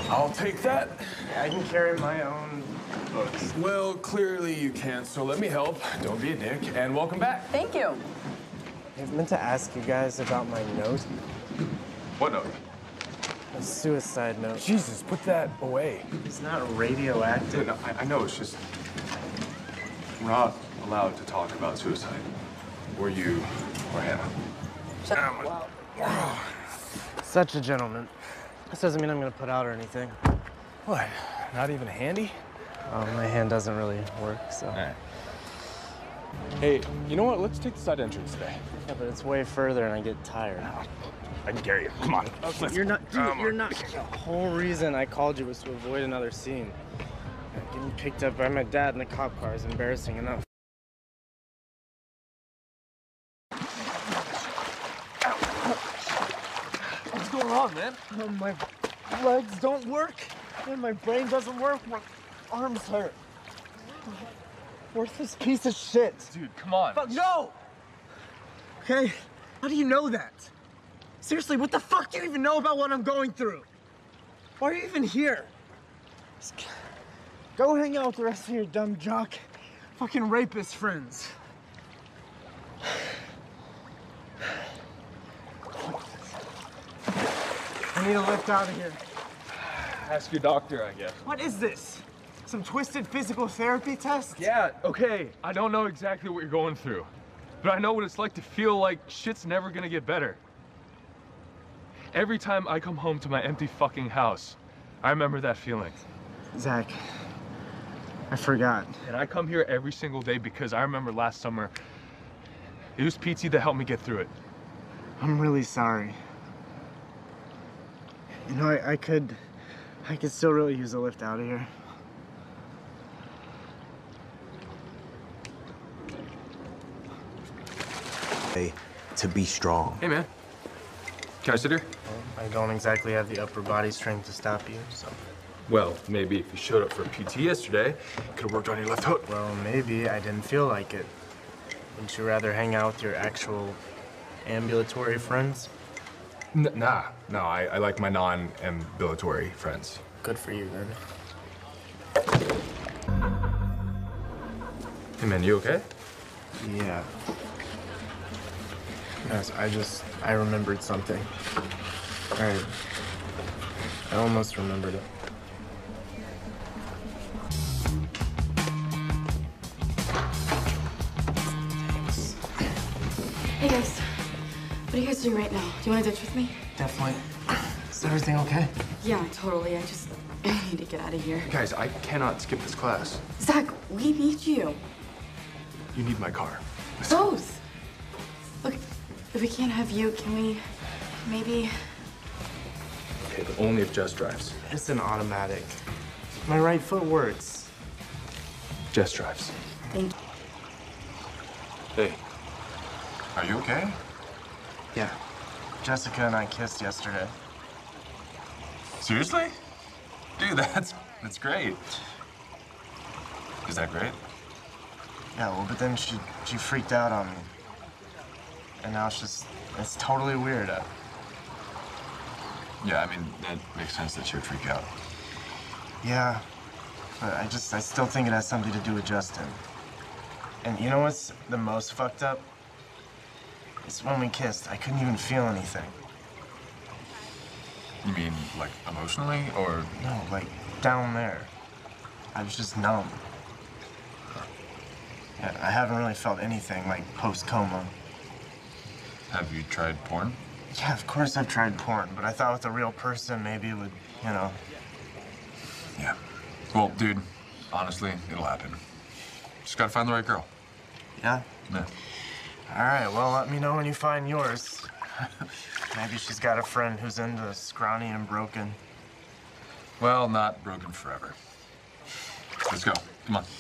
I'll take that. Yeah, I can carry my own books. Well, clearly you can't, so let me help. Don't be a dick, and welcome back. Thank you. I meant to ask you guys about my note. What note? A suicide note. Jesus, put that away. It's not radioactive. No, I know, it's just... We're not allowed to talk about suicide. Or you, or Hannah. Such a gentleman. This doesn't mean I'm gonna put out or anything. What? Not even handy? Oh, my hand doesn't really work, so. All right. Hey, you know what? Let's take the side entrance today. Yeah, but it's way further and I get tired. I can carry you. Come on. Okay, you're not, dude, you're not. The whole reason I called you was to avoid another scene. Getting picked up by my dad in the cop car is embarrassing enough. What's going on, man? Oh, my legs don't work, and my brain doesn't work. My arms hurt. Worthless piece of shit. Dude, come on. Fuck, no! Okay, how do you know that? Seriously, what the fuck do you even know about what I'm going through? Why are you even here? Just go hang out with the rest of your dumb jock, fucking rapist friends. I need a lift out of here. Ask your doctor, I guess. What is this? Some twisted physical therapy test? Yeah, okay. I don't know exactly what you're going through, but I know what it's like to feel like shit's never gonna get better. Every time I come home to my empty fucking house, I remember that feeling. Zach, I forgot. And I come here every single day because I remember last summer, it was PT that helped me get through it. I'm really sorry. You know, I could still really use a lift out of here. To be strong. Hey, man. Can I sit here? Well, I don't exactly have the upper body strength to stop you, so. Well, maybe if you showed up for PT yesterday, could have worked on your left hook. Well, maybe I didn't feel like it. Wouldn't you rather hang out with your actual ambulatory friends? Nah, no, I like my non-ambulatory friends. Good for you, then. Hey, man, you okay? Yeah. Yes, I remembered something. I almost remembered it. Hey guys, what are you guys doing right now? Do you want to ditch with me? Definitely. Is everything okay? Yeah, totally. I need to get out of here. Guys, I cannot skip this class. Zach, we need you. You need my car. Both. Look, if we can't have you, can we maybe... Okay, but only if Jess drives. It's an automatic. My right foot works. Jess drives. Thank you. Hey, are you okay? Yeah. Jessica and I kissed yesterday. Seriously? Dude, that's great. Is that great? Yeah, well, but then she freaked out on me. And now it's totally weird. Yeah, I mean, that makes sense that she would freak out. Yeah, but I still think it has something to do with Justin. And you know what's the most fucked up? It's when we kissed, I couldn't even feel anything. You mean, like, emotionally, or? No, like, down there. I was just numb. Yeah, I haven't really felt anything, like, post-coma. Have you tried porn? Yeah, of course I've tried porn, but I thought with a real person, maybe it would, you know. Yeah. Well, dude, honestly, it'll happen. Just gotta find the right girl. Yeah? Yeah. All right, well, let me know when you find yours. Maybe she's got a friend who's into scrawny and broken. Well, not broken forever. Let's go. Come on.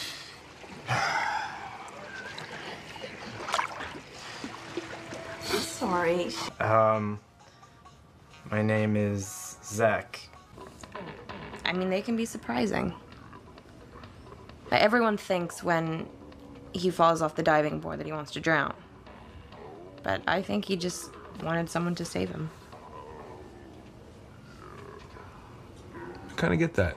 Sorry. My name is Zach. I mean, they can be surprising. But everyone thinks when he falls off the diving board that he wants to drown. But I think he just wanted someone to save him. kind of get that.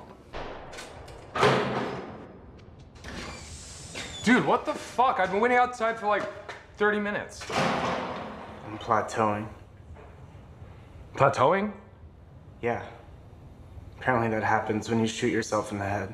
Dude, what the fuck? I've been waiting outside for like 30 minutes. I'm plateauing. Plateauing? Yeah. Apparently that happens when you shoot yourself in the head.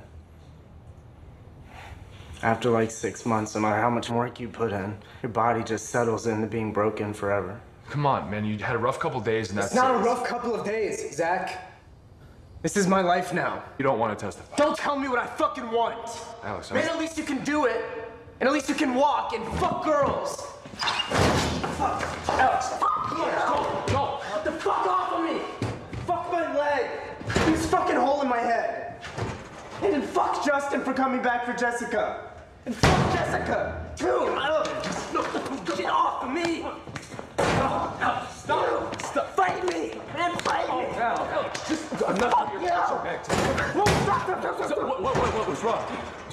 After like 6 months, no matter how much work you put in, your body just settles into being broken forever. Come on, man. You had a rough couple days and that's It's not a rough couple of days, Zach. This is my life now. You don't want to testify. Don't tell me what I fucking want. Alex, Man, at least you can do it. And at least you can walk and fuck girls. Fuck. Alex, fuck. Come on, go. Get the fuck off of me. Fuck my leg. This fucking hole in my head. And then fuck Justin for coming back for Jessica. And fuck Jessica, too. Get off of me. Stop. Fight me. Man, fight me. Alex, just enough of your back. No, stop. What was wrong?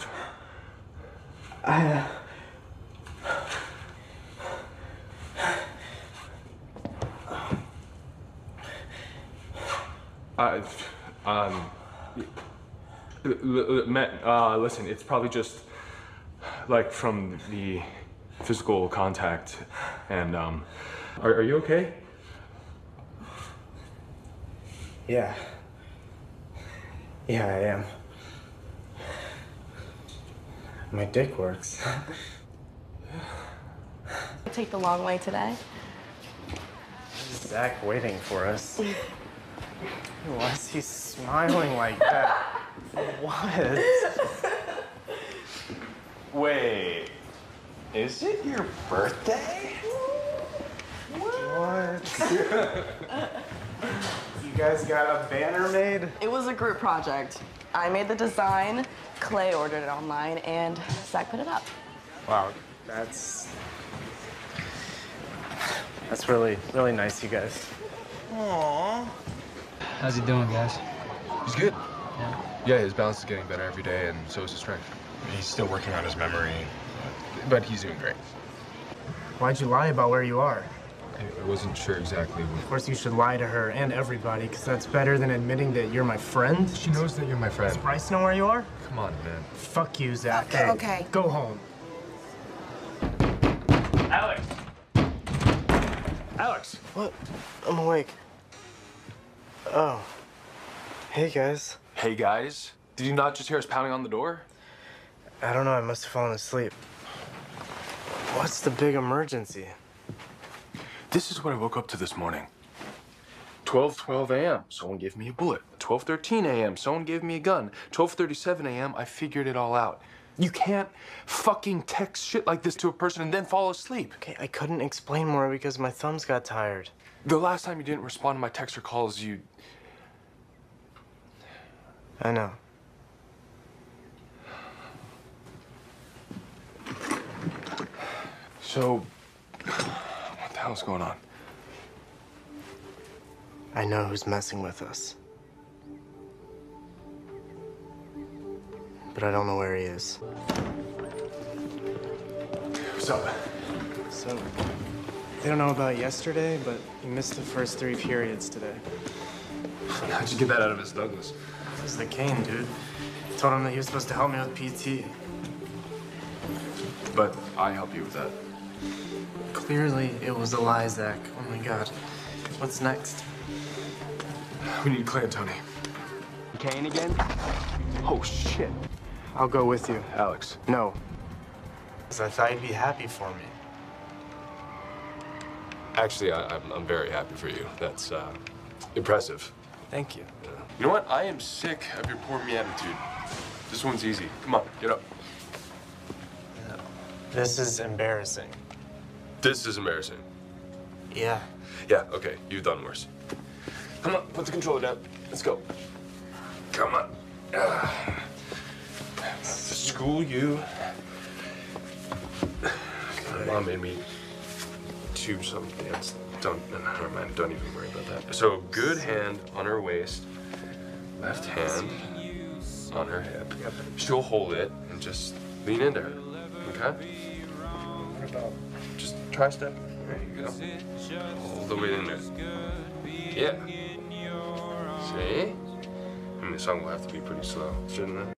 Listen, it's probably just like from the physical contact. And are you okay? Yeah. Yeah, I am. My dick works. Take the long way today. Zach waiting for us. Why is he smiling like that? What? Wait, is it your birthday? What? You guys got a banner made? It was a group project. I made the design, Clay ordered it online, and Zach put it up. Wow, that's really, really nice, you guys. Aww. How's he doing, guys? He's good. Yeah, his balance is getting better every day, and so is his strength. He's still working on his memory. But he's doing great. Why'd you lie about where you are? I wasn't sure exactly. Of course, you should lie to her and everybody, because that's better than admitting that you're my friend. She knows that you're my friend. Does Bryce know where you are? Come on, man. Fuck you, Zach. Okay. Go home. Alex! Alex! What? I'm awake. Oh. Hey, guys. Hey, guys. Did you not just hear us pounding on the door? I don't know, I must have fallen asleep. What's the big emergency? This is what I woke up to this morning. 12:12 a.m., someone gave me a bullet. 12:13 a.m., someone gave me a gun. 12:37 a.m., I figured it all out. You can't fucking text shit like this to a person and then fall asleep. Okay, I couldn't explain more because my thumbs got tired. The last time you didn't respond to my texts or calls, you... I know. So, what the hell's going on? I know who's messing with us. But I don't know where he is. What's up? So, they don't know about yesterday, but he missed the first 3 periods today. How'd you get that out of Miss Douglas? It was the cane, dude. Told him that he was supposed to help me with PT. But I help you with that. Clearly, it was a lie, Zach. Oh my God. What's next? We need Clay and Tony. Cane again? Oh, shit. I'll go with you. Alex. No. Because I thought you'd be happy for me. Actually, I'm very happy for you. That's impressive. Thank you. You know what? I am sick of your poor me attitude. This one's easy. Come on, get up. This is embarrassing. This is embarrassing. Yeah. Yeah, okay. You've done worse. Come on, put the controller down. Let's go. Come on. School you. Mom made me do something. Never mind. Don't even worry about that. So, good hand on her waist. Left hand on her hip. She'll hold it and just lean into her. Okay? What about? Just try step. There you go. Hold the weight in there. Yeah. See? I mean, the song will have to be pretty slow, shouldn't it?